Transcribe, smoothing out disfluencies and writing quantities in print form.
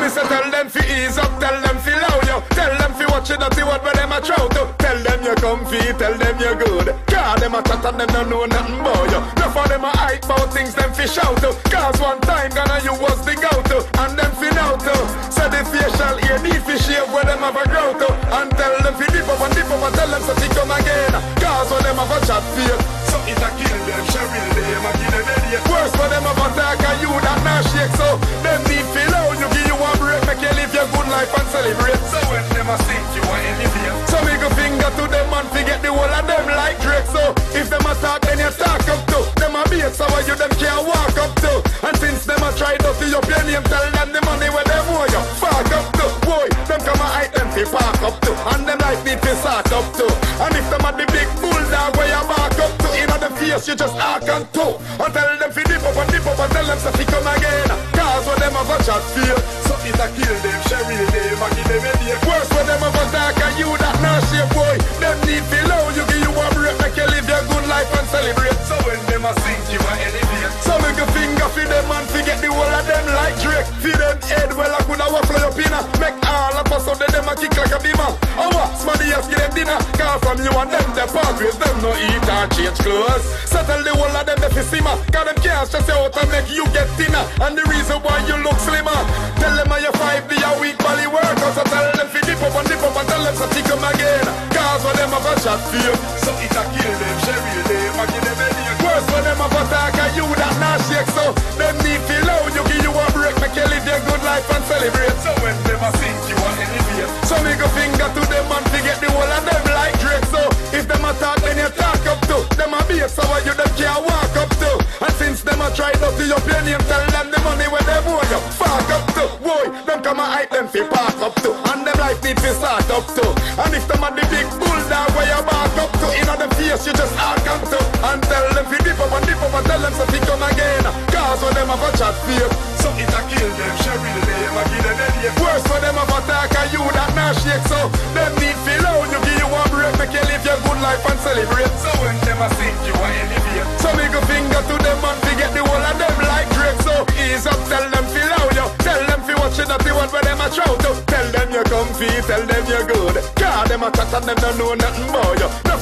Me say tell them fi ease up, tell them fi low you. Tell them fi watch it, dirty what where them a throw to. Tell them you comfy, tell them you good. Cause them a chat and them don't know nothing about you. No for them a hype about things them fi shout to. Cause one time gonna you was the go-to. And them fi know to. So the facial hair need fi shave where them have a grow to. And tell them fi dip up and tell them so fi come again. Cause when them have a chat fake, so it a kill them, Cheryl them a give them idiot. Worse for them have a talk and you that not shake. So them need fi low, you give you a break, make you live your good life and celebrate. So when them a sink you a elevate. So make a finger to them and forget the whole of them like Drake. So if them a talk then you talk up to. Them a bait so you them can't walk up to. And since them a try to see up your name, tell them the money where them owe you. Fuck up to, boy, them come a hype them fi park up to. And them like need fi start up to. And if them a the big bulldog where you back up to, in the face you just arc and toe. And tell them fi dip up and tell them so fi come again. Cause when them have a chat feel, so it a kill them, Cheryl them a give them a day. Worse when them have a talk and you that not shape, boy. Them need fi low, you give you a break, make you live your good life and celebrate. So when them a sink you a elevate. So make a finger fi them and forget the whole of them like Drake. Fi them head well I coulda waffle your pinna. Make all of us out them a kick like a beamer. Oh what, somebody else give them dinner. Cause from you and them they part ways, them no eat or change clothes. So tell the whole of them they fi simmer. Cause them can't stress you out and make you get thinner. And the reason why you look slimmer, tell them how you 5 day a week body work. So tell them fi dip up and tell them so fi come again. Cause when them have a chat feel, so it a kill them, Cheryl them a give them a day. Worse when them have a talk and you that not shake. So them need fi low, you give you a break, make you live your good life and celebrate. So when them a sink you a elevate. So make a finger to them and forget the whole of them like Drake. So if them a talk then you talk up to. Them a bait so you them can't walk up to. And since them a try to see up your name, tell them the money where them owe you. Fuck up to, boy, them come a hype them fi park up to. And them life need fi start up to. And if them a the big bulldog where you back up to, in the face you just arc up to. And tell them fi dip up and tell them so fi come again. Cause when them have a chat fake, so it a kill them, Cheryl them a give them a day. Worse when them have a talk and you that not shake. So them need fi low, you give you a break, make you live your good life and celebrate. So when them a sink you a elevate. So make a finger to them and forget the whole of them like Drake. So ease up, tell them fi low you. Tell them fi watch it, dirty what where them a throw to. Tell them you comfy, tell them you good. Cause them a chat and them don't know nothing about you. No